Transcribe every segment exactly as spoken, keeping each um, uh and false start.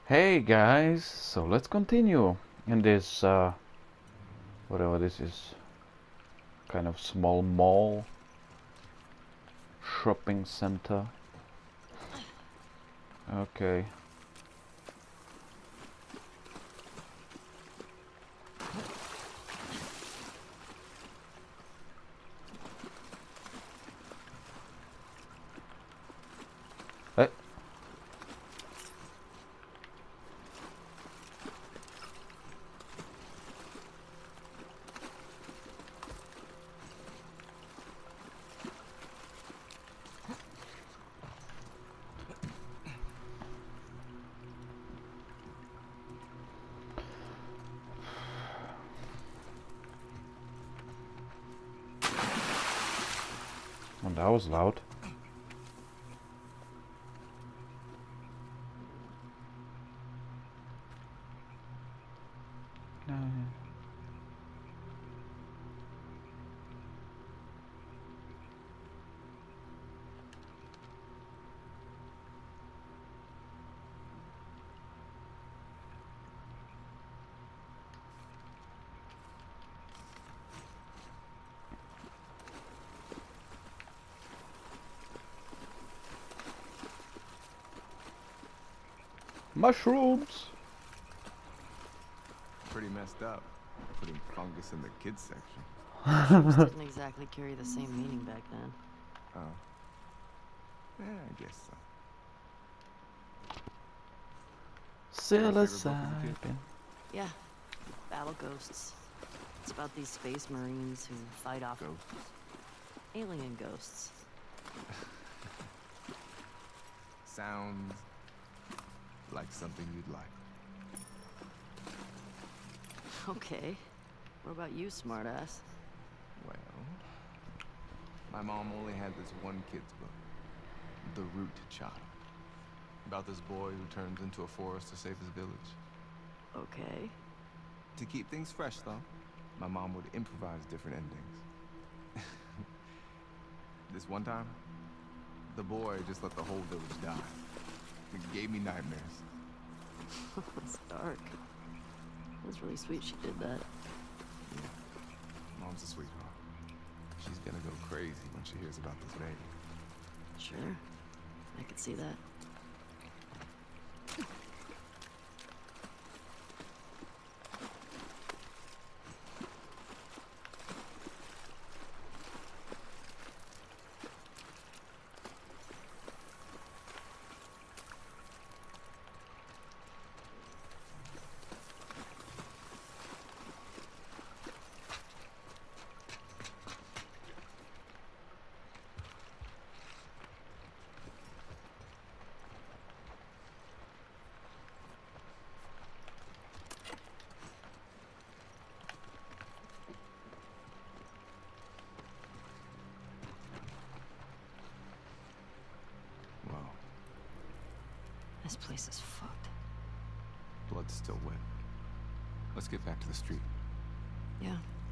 Hey guys, so let's continue in this uh, whatever this is, kind of small mall shopping center. Okay. Hey. Oh, that was loud. Mushrooms! Pretty messed up. Putting fungus in the kids section. Mushrooms didn't exactly carry the same meaning back then. Oh. Yeah, I guess so. Psilocybin. Yeah, Battle Ghosts. It's about these space marines who fight off Ghosts? alien ghosts. Sounds like something you'd like. Okay. What about you, smartass? Well, my mom only had this one kid's book, The Root Child, about this boy who turns into a forest to save his village. Okay. To keep things fresh, though, my mom would improvise different endings. This one time, the boy just let the whole village die. It gave me nightmares. That's dark. That's really sweet she did that. Yeah, Mom's a sweetheart. She's gonna go crazy when she hears about this baby. Sure. I could see that. Wow, This place is fucked. blood's still wet. Let's get back to the street. Yeah.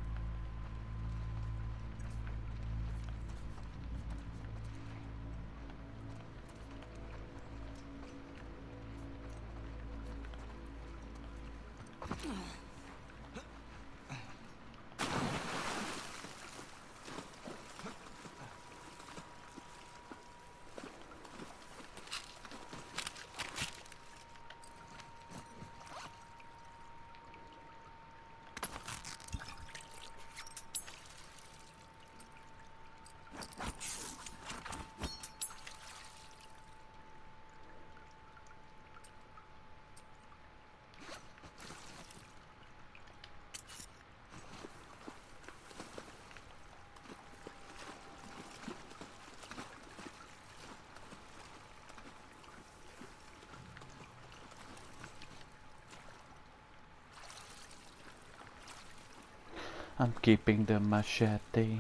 I'm keeping the machete.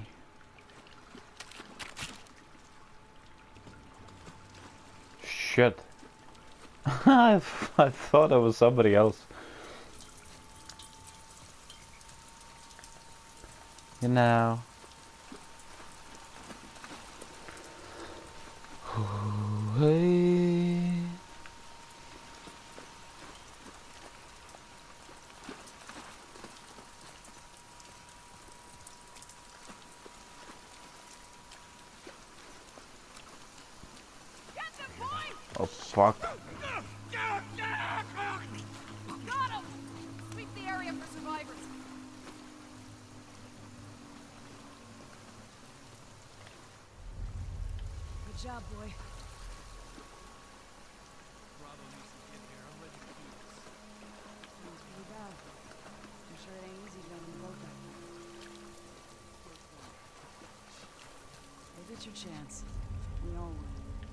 Shit. I, I thought it was somebody else. You know. Hey. fuck? Got him! Sweep the area for survivors. Good job, boy. Bravo needs to get there. I'll let you keep this. Feels pretty bad. I'm sure it ain't easy running the boat back there. You'll get your chance. We all will.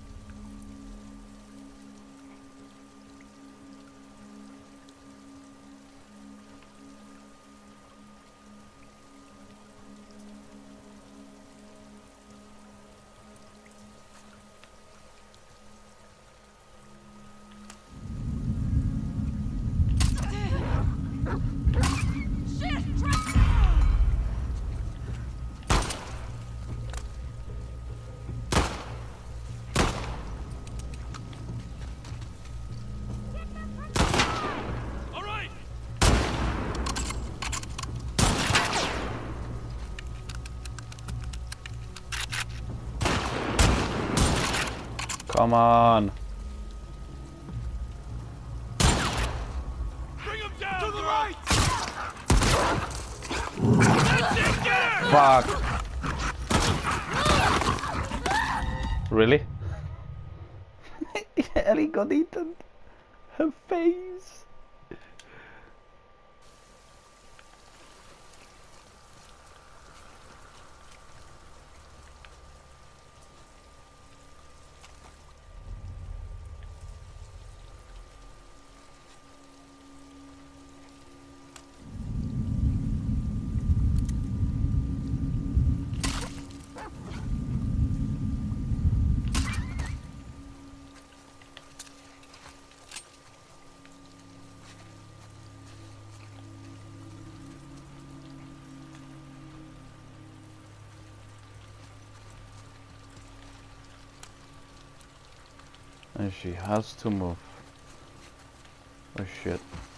Come on. Bring him down! To the right! Fuck. Really? Ellie got eaten. Her face. And she has to move. Oh shit.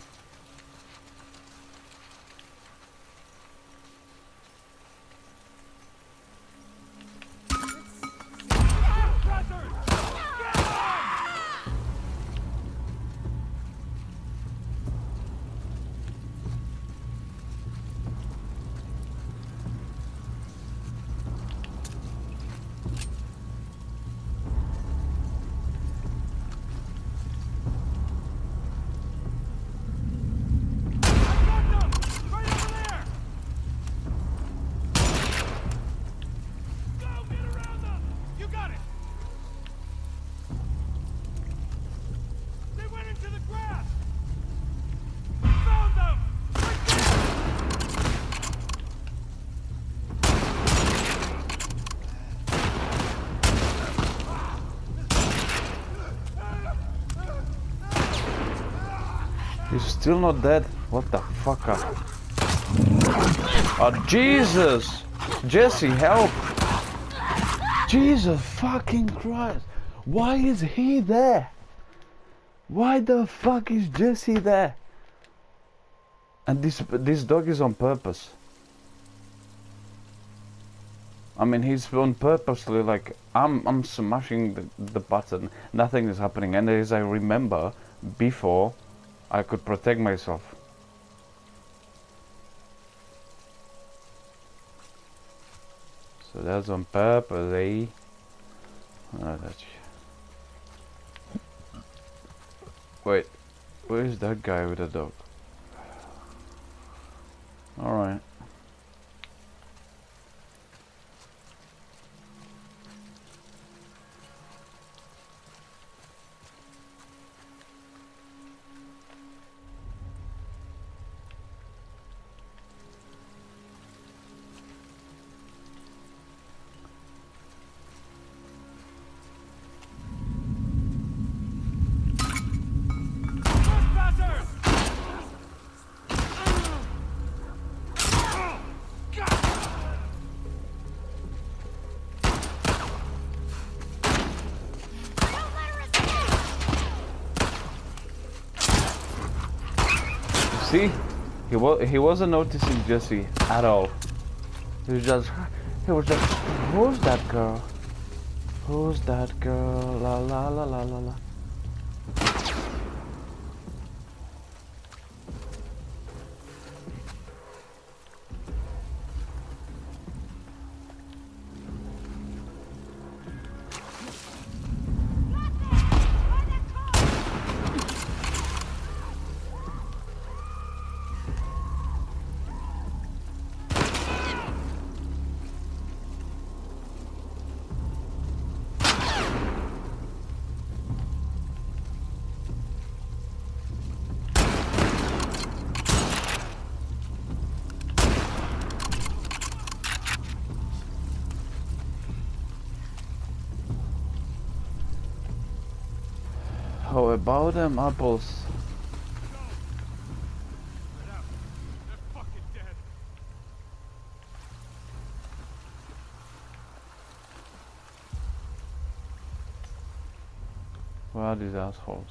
He's still not dead? What the fuck? Oh Jesus! Jesse, help! Jesus fucking Christ! Why is he there? Why the fuck is Jesse there? And this this dog is on purpose. I mean, he's on purposely like I'm I'm smashing the, the button. Nothing is happening, and as I remember before, I could protect myself. So that's on purpose, eh? Oh, that's... Wait, where's that guy with the dog? Alright. See, he was he wasn't noticing Jesse at all. He was just he was just who's that girl? Who's that girl? La la la la la la. about them apples? Get out. They're fucking dead. Where are these assholes?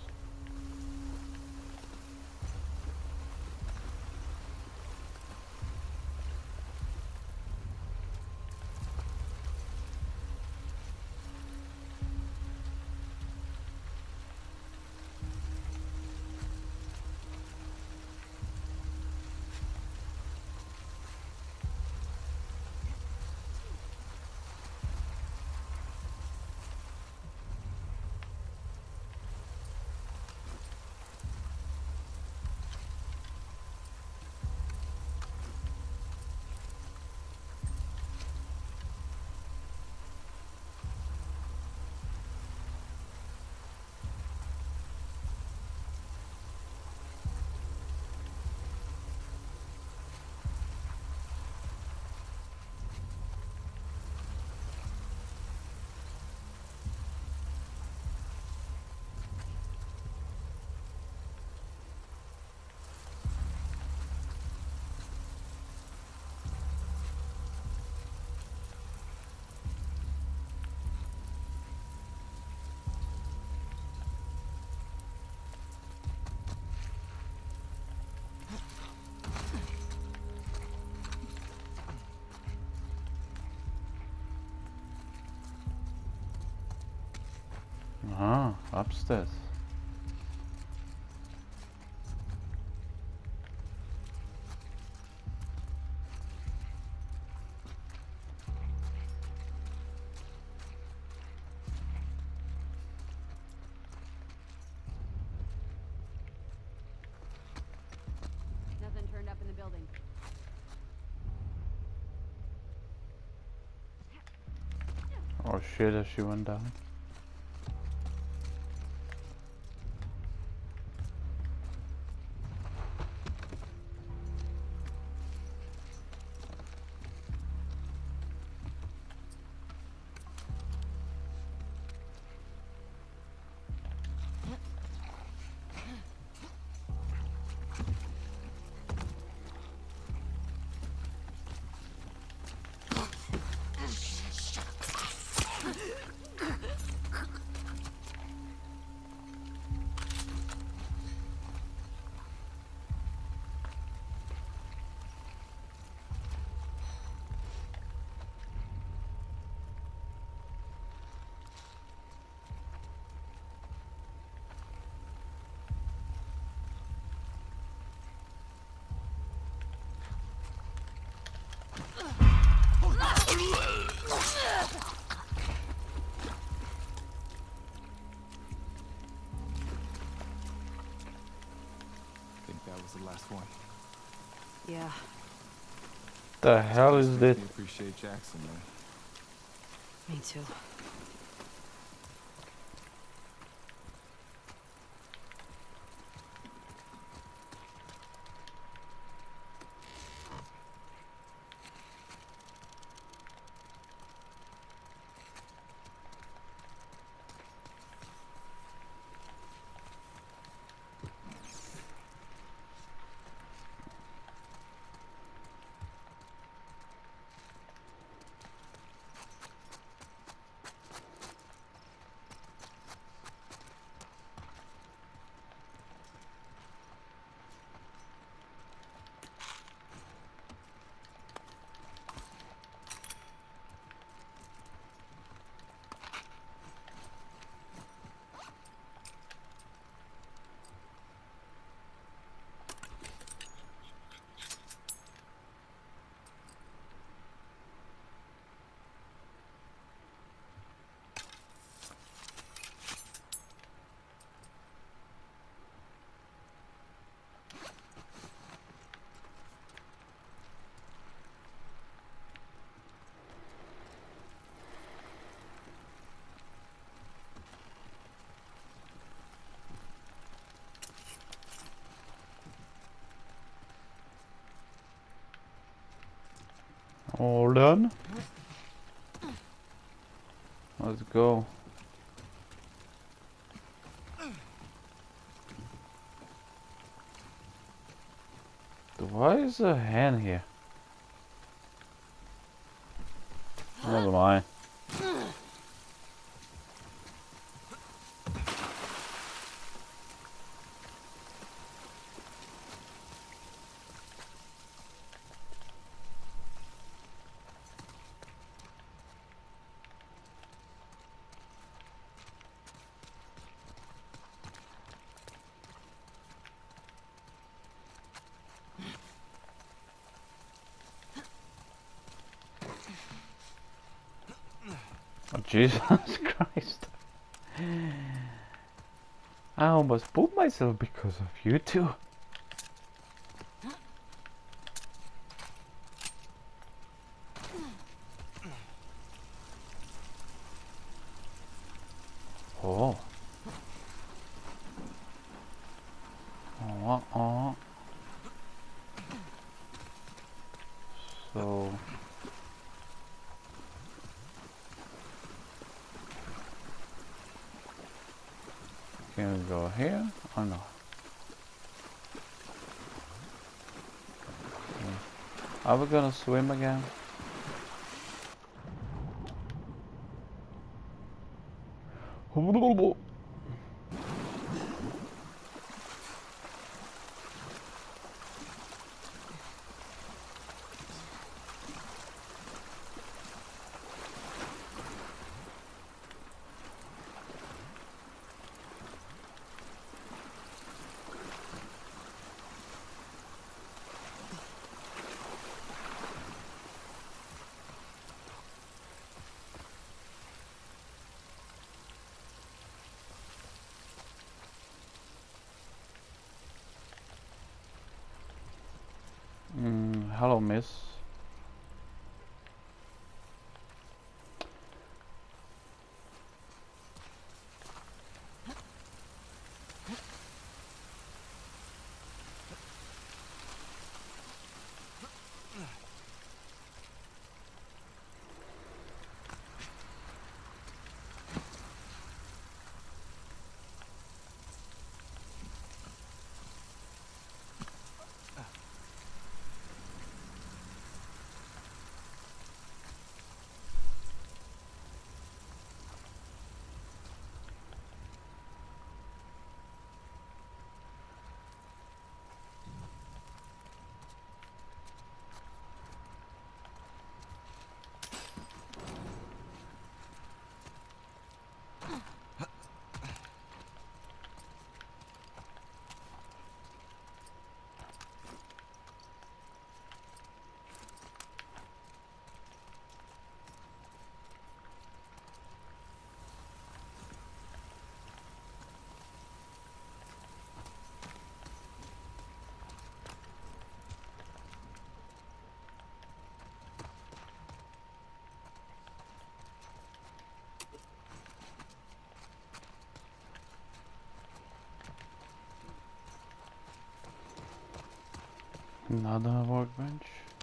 Ah, upstairs. Nothing turned up in the building. Oh shit, as she went down. Think that was the last one. Yeah. The hell is Just this? makes me appreciate Jackson, man. Me too. All done? Let's go. Why is a hand here? Never mind. Oh, Jesus Christ. I almost pooped myself because of you two. Oh. Oh, oh. So... Can we go here or no? Are we gonna swim again? Mm, hello, miss. Another workbench.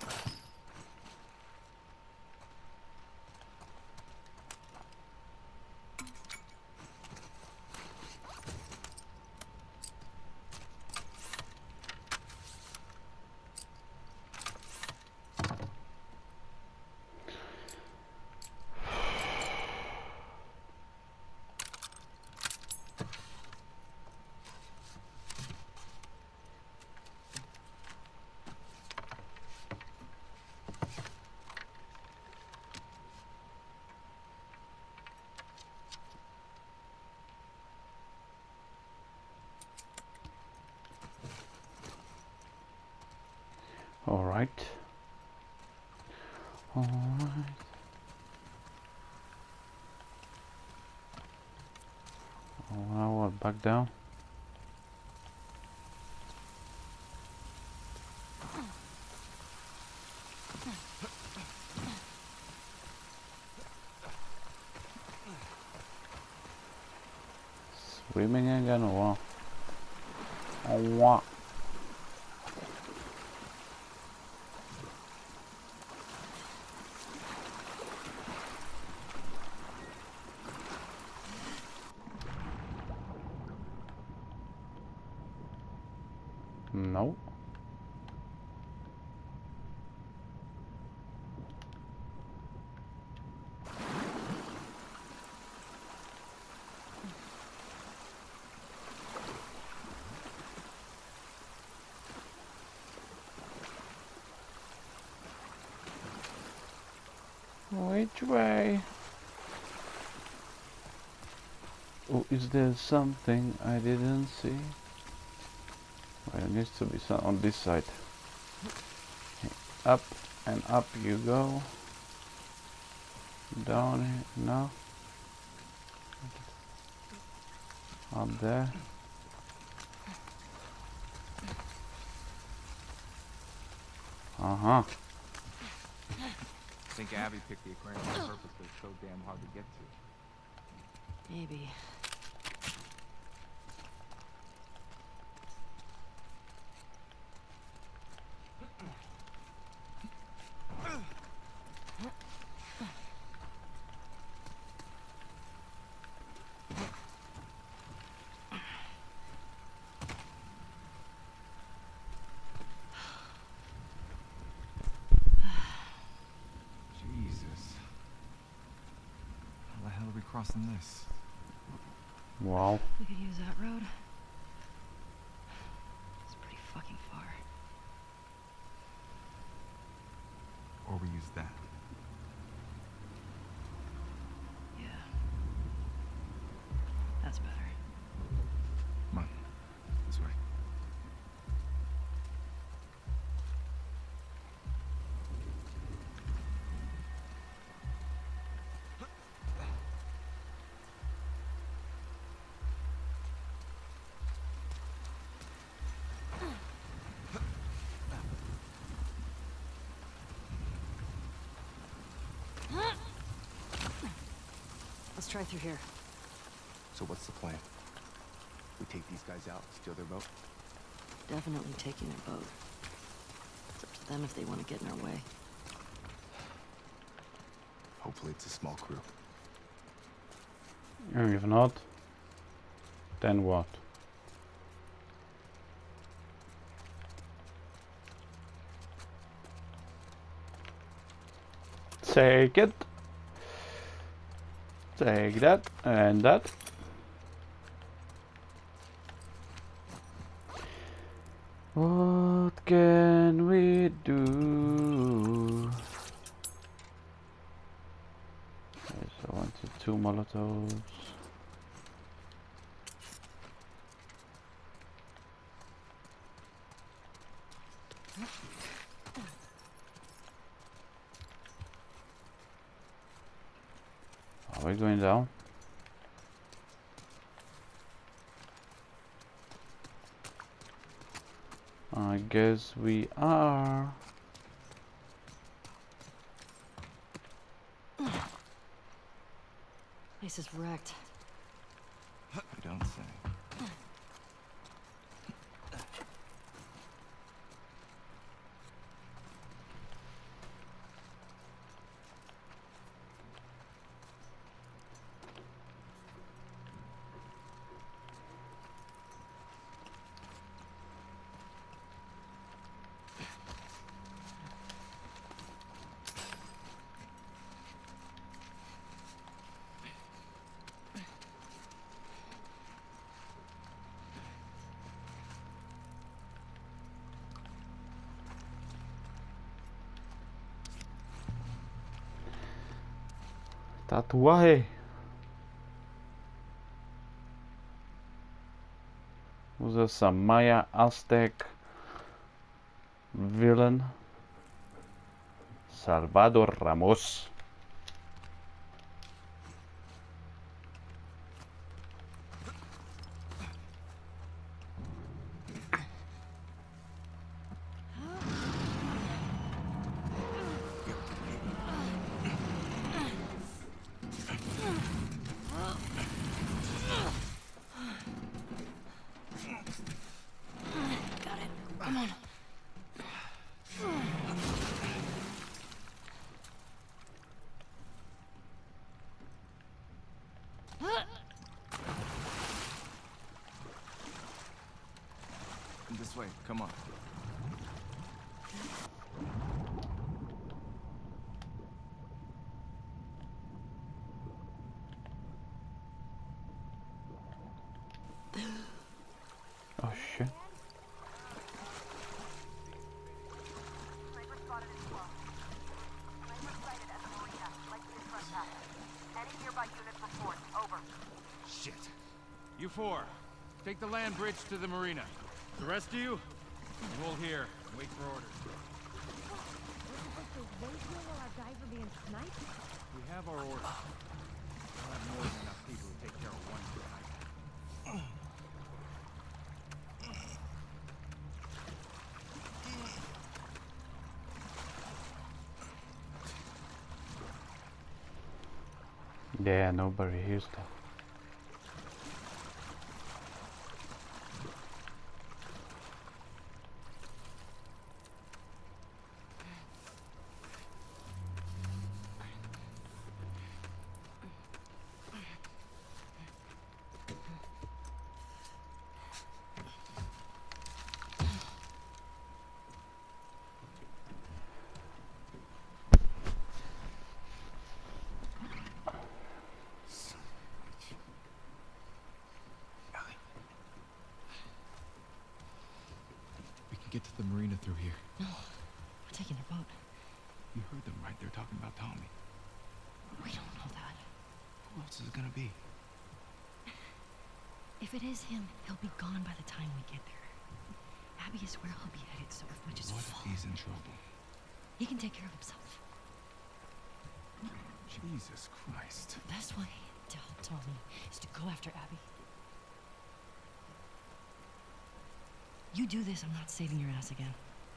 All right. All right. Oh, now what? Back down. Swimming again or what? Oh, what? No. Which way? Oh, is there something I didn't see? Well, there needs to be some on this side. Up and up you go. Down here, no. Up there. Uh-huh. I think Abby picked the aquarium on purpose, but it's so damn hard to get to. Maybe. Jesus. How the hell are we crossing this? Wow. We could use that road. It's pretty fucking far. Or we use that. Yeah. That's better. Come on. This way. Let's try through here. So what's the plan? We take these guys out, steal their boat? Definitely taking their boat. It's up to them if they want to get in our way. Hopefully it's a small crew. And if not, then what? Take it. Take that and that. What can we do? Okay, so I wanted two Molotovs. Are we going down? I guess we are. Place is wrecked. You don't say. Tatuaje. Was this a Maya Aztec villain? Salvador Ramos. This way, come on. Oh shit. four. Take the land bridge to the marina. The rest of you, hold here and wait for orders. We have our orders. We'll have more than enough people to take care of one tonight. Yeah, nobody hears that. Get to the marina through here. No, we're taking a boat. You heard them, right? They're talking about Tommy. We don't know that. Who else is it gonna be? If it is him, he'll be gone by the time we get there. Abby is where he'll be headed, so if we just What if follow, he's in trouble? he can take care of himself. Jesus Christ. The best way to help Tommy is to go after Abby. You do this, I'm not saving your ass again.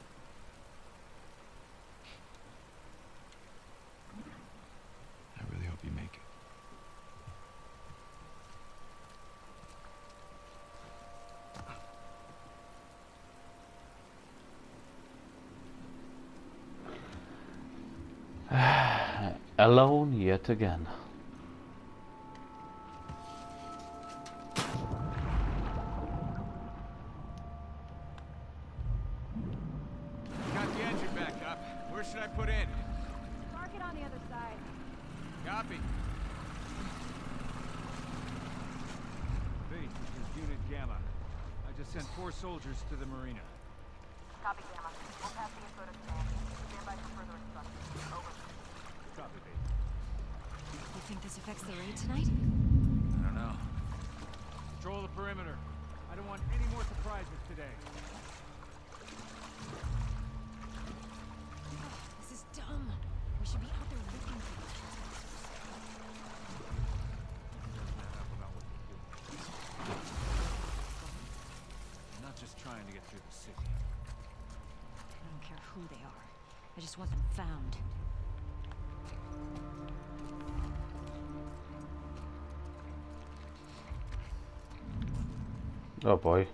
I really hope you make it. Alone yet again. Got the engine back up. Where should I put in? Park it on the other side. Copy. Base, this is Unit Gamma. I just sent four soldiers to the marina. Copy, Gamma. We'll pass the info to command. Stand by for further instructions. Over. Copy, base. You think this affects the raid tonight? I don't know. Control the perimeter. I don't want any more surprises today. This is dumb. We should be out there looking for it. I'm not just trying to get through the city. I don't care who they are. I just want them found. Oh boy.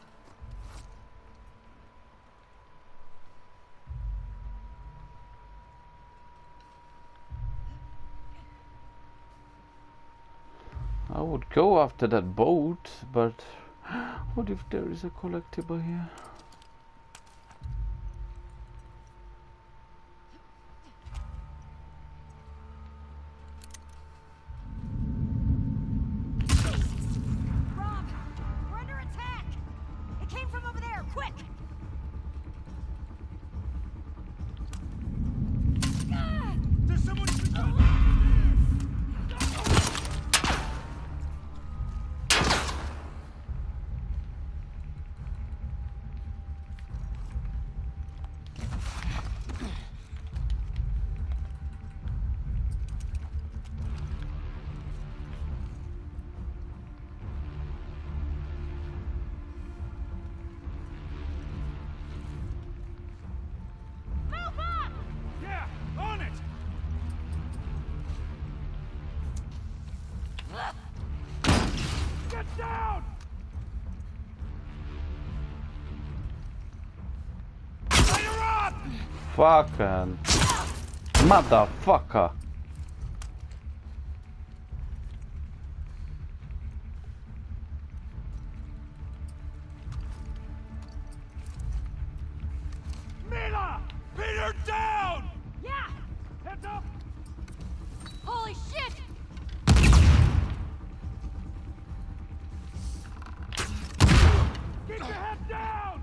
I would go after that boat, but what if there is a collectible here? Rob, we're under attack! It came from over there, quick! Ah! There's someone in the Yeah, on it! Get down! Fire up! Fucking motherfucker. Mila! Pin her down! Yeah! Heads up! Holy shit! Keep your head down!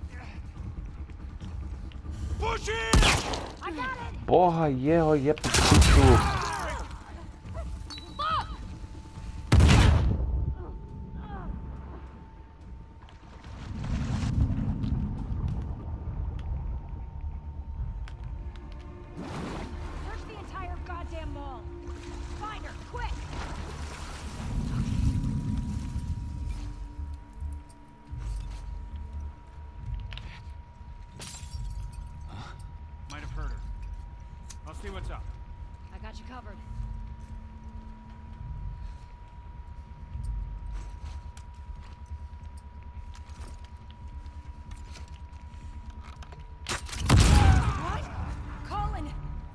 Push it! I got it! Boha jeho je piču. Fuck! Search the entire goddamn mall. Find her, quick! Might have heard her. I'll see what's up. I got you covered. What? Colin!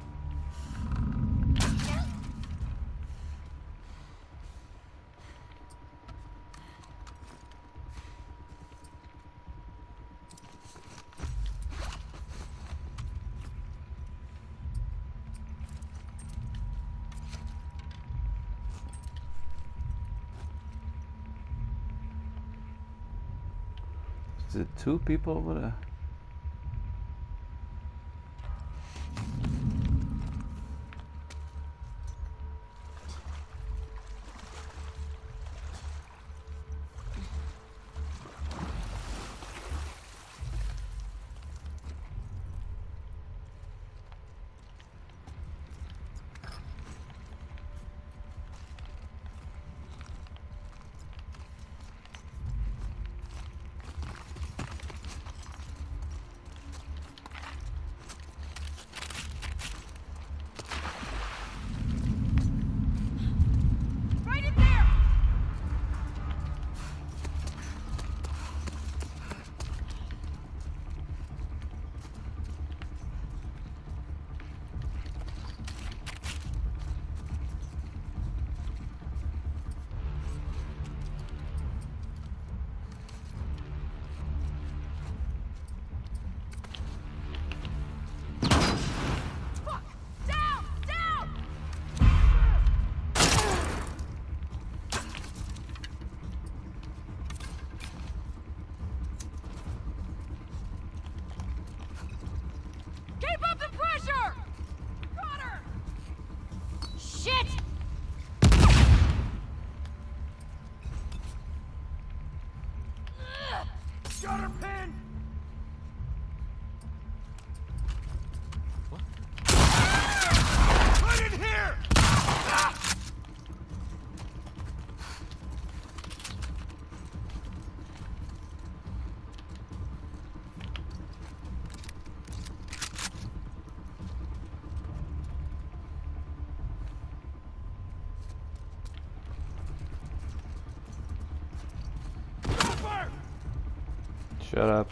Is it two people over there? Right in there! Fuck! Down! Down! Keep up the pressure! Got her! Shit! Got her pinned! What? Right in here! Ah! Over! Shut up.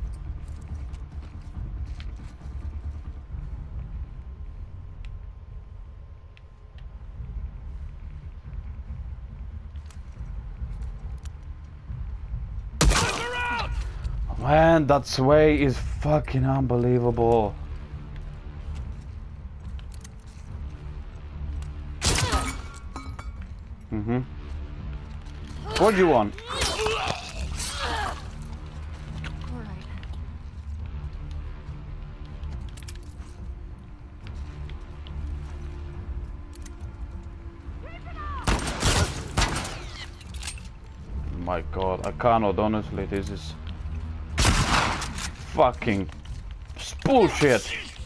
Look around! Man, that sway is fucking unbelievable. Mm-hmm. What do you want? Alright. My god, I cannot, honestly, this is fucking bullshit.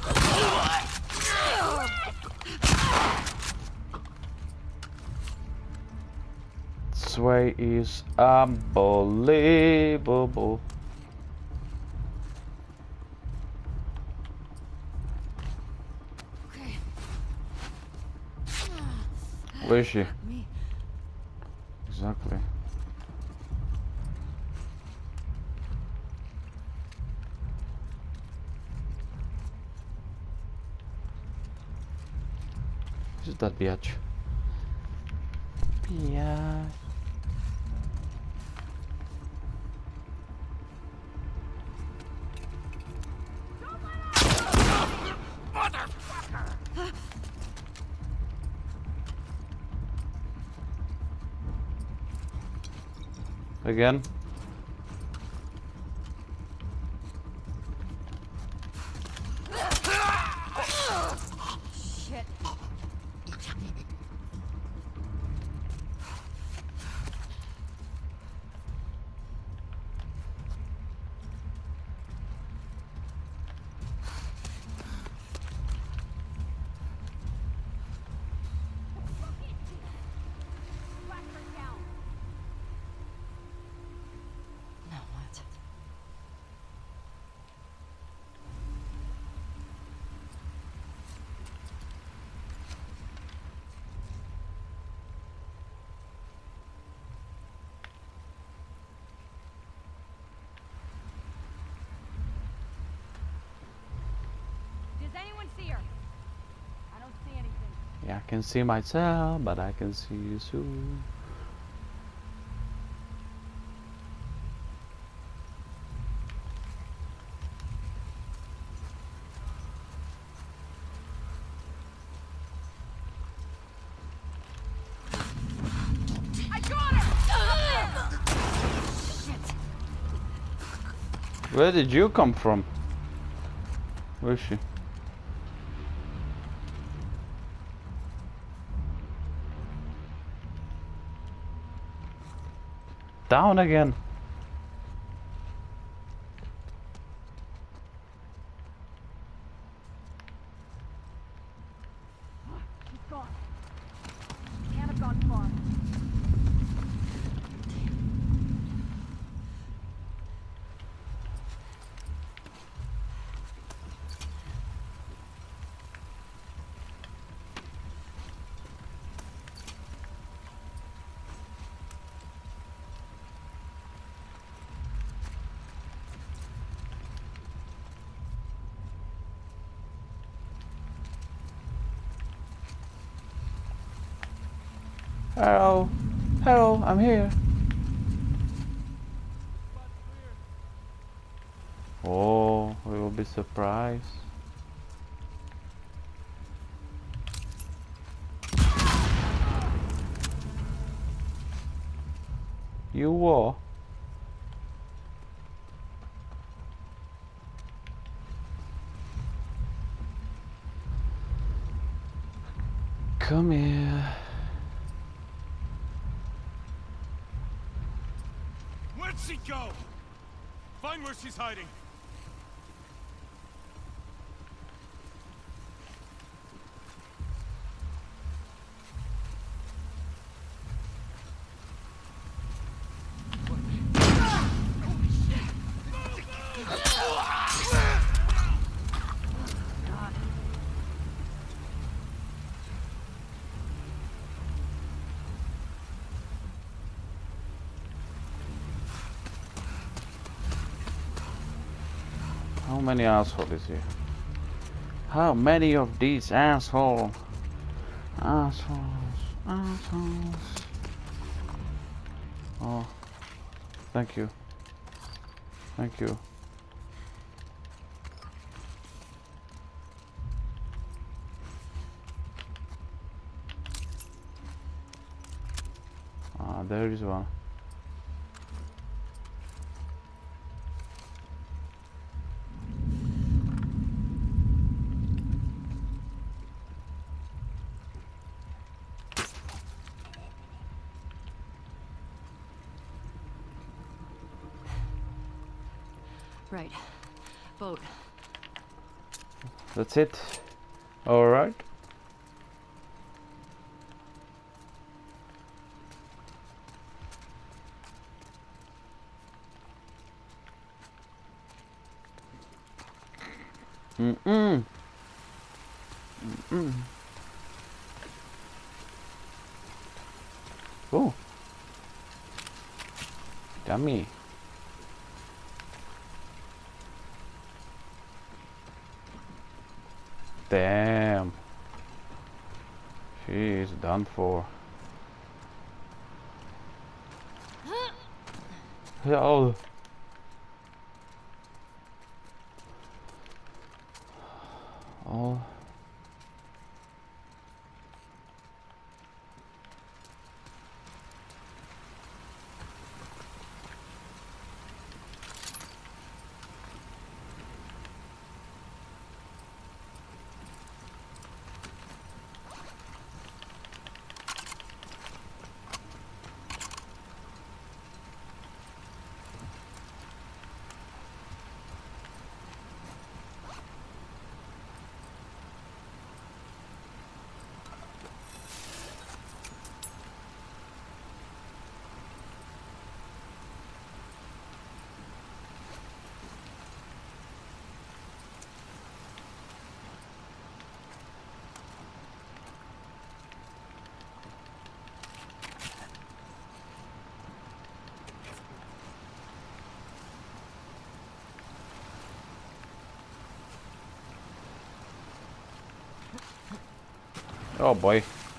Sway is unbelievable. Okay. Where is she? Me. Exactly. Who's that bitch? Yeah. Again. Shit. Yeah, I can see myself, but I can see you soon. I got it! Shit. Where did you come from? Where is she? Down again. She's gone. Can't have gone far. Hello, hello, I'm here. Oh, we will be surprised. You were. Come here. Where'd she go? Find where she's hiding. How many assholes is here? How many of these assholes? Assholes, assholes. Oh, thank you. Thank you. Ah, there is one. Right. Boat. That's it. All right. Mm-mm. Mm-mm. Oh. Dummy. Damn. She is done for. Oh. Oh. Oh boy.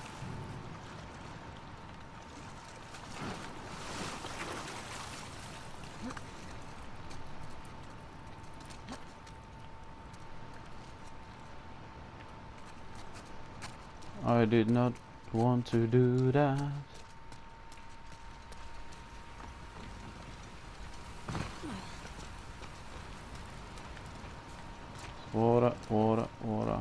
I did not want to do that. Water, water, water.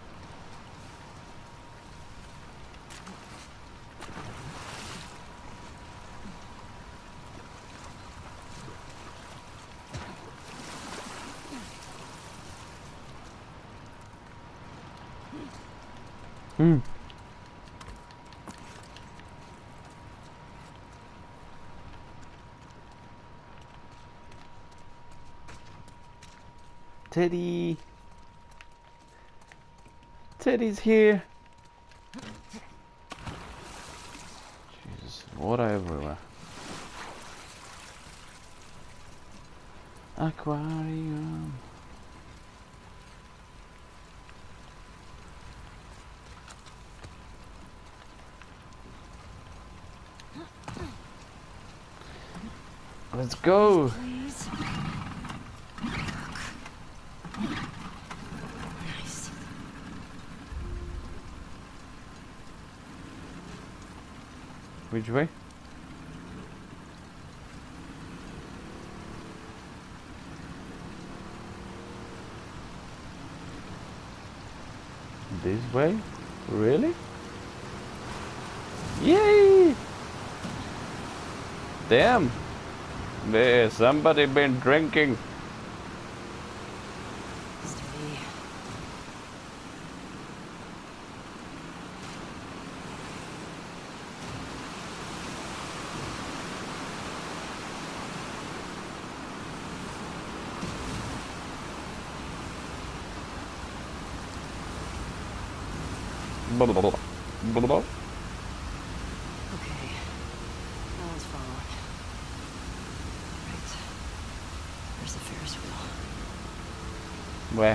Hmm. Teddy. Teddy's here. Jesus, water everywhere. Aquarium. Let's go. Please. Nice. Which way? This way? Really? Yay! Damn! There's somebody been drinking. Steady. Blah, blah, blah, blah, blah. Okay. That was following. Right. There's the Ferris wheel. Where?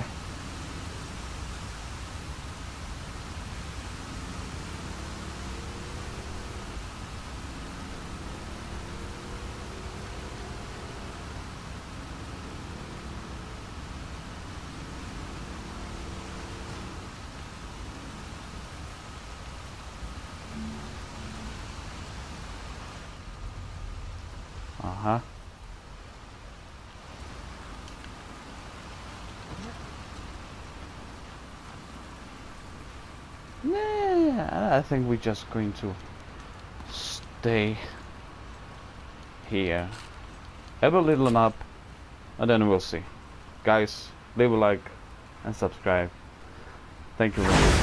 Uh-huh. Nah, I think we're just going to stay here. Have a little nap, and then we'll see. Guys, leave a like and subscribe. Thank you very much.